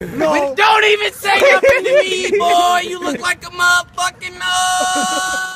No. Don't even say nothing to me, boy. You look like a motherfucking